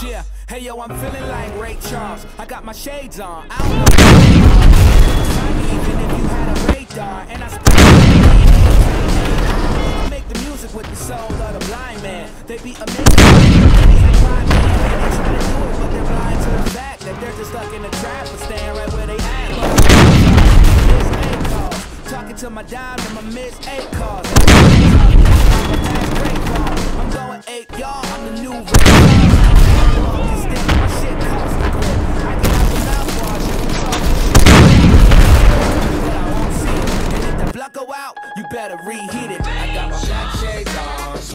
Yeah, hey yo, I'm feeling like Ray Charles. I got my shades on. I don't know even if you had a radar. And I make the music with the soul of the blind man. They be amazing. They try to do it, but they're blind to the fact that they're just stuck in a trap but staying right where they at. Talking to my dime and my miss 8 calls. I'm going 8, y'all. I'm the new Red. Go out, you better reheat.